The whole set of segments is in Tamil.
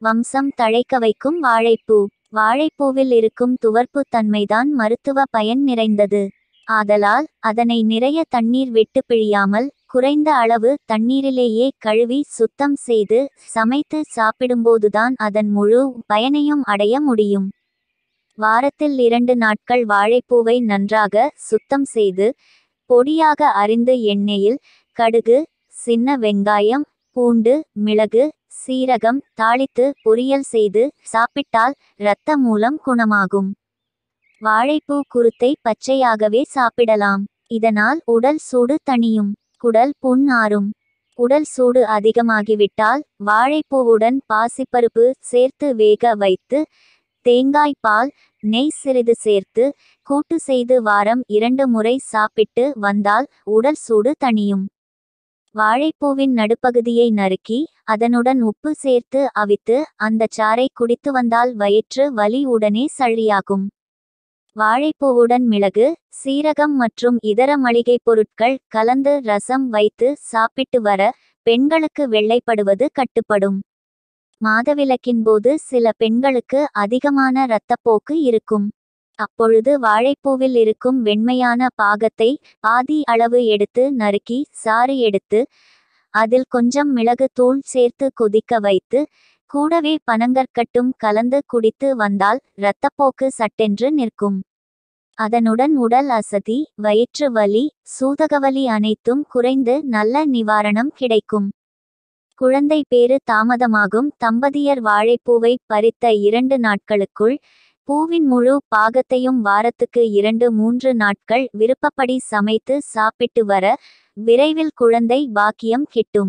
வம்சம் தழைக்க வைக்கும் வாழைப்பூ. வாழைப்பூவில் இருக்கும் துவர்ப்பு தன்மைதான் மருத்துவ பயன் நிறைந்தது. ஆதலால் அதனை நிறைய தண்ணீர் விட்டு பிழியாமல் குறைந்த அளவு தண்ணீரிலேயே கழுவி சுத்தம் செய்து சமைத்து சாப்பிடும்போதுதான் அதன் முழு பயனையும் அடைய முடியும். வாரத்தில் 2 நாட்கள் வாழைப்பூவை நன்றாக சுத்தம் செய்து பொடியாக அரிந்து எண்ணெயில் கடுகு, சின்ன வெங்காயம், பூண்டு, மிளகு, சீரகம் தாளித்து பொரியல் செய்து சாப்பிட்டால் இரத்த மூலம் குணமாகும். வாழைப்பூ குருத்தை பச்சையாகவே சாப்பிடலாம். இதனால் உடல் சூடு தணியும், குடல் புண் ஆறும். உடல் சூடு அதிகமாகிவிட்டால் வாழைப்பூவுடன் பாசிப்பருப்பு சேர்த்து வேக வைத்து தேங்காய் பால், நெய் சிறிது சேர்த்து கூட்டு செய்து வாரம் 2 முறை சாப்பிட்டு வந்தால் உடல் சூடு தணியும். வாழைப்பூவின் நடுப்பகுதியை நறுக்கி அதனுடன் உப்பு சேர்த்து அவித்து அந்த சாறை குடித்து வந்தால் வயிற்று வலி உடனே சரியாகும். வாழைப்பூவுடன் மிளகு, சீரகம் மற்றும் இதர மளிகைப் பொருட்கள் கலந்து ரசம் வைத்து சாப்பிட்டு வர பெண்களுக்கு வெள்ளைப்படுவது கட்டுப்படும். மாதவிலக்கின் போது சில பெண்களுக்கு அதிகமான இரத்தப்போக்கு இருக்கும். அப்பொழுது வாழைப்பூவில் இருக்கும் வெண்மையான பாகத்தை பாதி அளவு எடுத்து நறுக்கி சாறு எடுத்து அதில் கொஞ்சம் மிளகு தூள் சேர்த்து கொதிக்க வைத்து கூடவே பனங்கற்கட்டும் கலந்து குடித்து வந்தால் இரத்தப்போக்கு சட்டென்று நிற்கும். அதனுடன் உடல் அசதி, வயிற்று வலி, சூதகவலி அனைத்தும் குறைந்து நல்ல நிவாரணம் கிடைக்கும். குழந்தை பேறு தாமதமாகும் தம்பதியர் வாழைப்பூவை பறித்த 2 நாட்களுக்குள் பூவின் முழு பாகத்தையும் வாரத்துக்கு 2-3 நாட்கள் விருப்பப்படி சமைத்து சாப்பிட்டு வர விரைவில் குழந்தை பாக்கியம் கிட்டும்.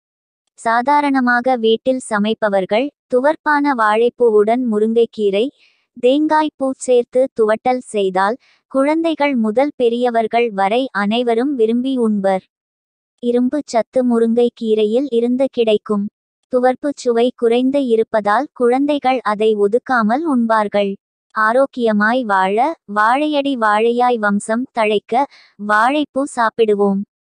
சாதாரணமாக வீட்டில் சமைப்பவர்கள் துவர்ப்பான வாழைப்பூவுடன் முருங்கைக்கீரை, தேங்காய் பூ சேர்த்து துவட்டல் செய்தால் குழந்தைகள் முதல் பெரியவர்கள் வரை அனைவரும் விரும்பி உண்பர். இரும்பு சத்து முருங்கை கீரையில் இருந்து கிடைக்கும். துவர்ப்பு சுவை குறைந்து இருப்பதால் குழந்தைகள் அதை ஒதுக்காமல் உண்பார்கள். ஆரோக்கியமாய் வாழ வாழையடி வாழையாய் வம்சம் தழைக்க வாழைப்பூ சாப்பிடுவோம்.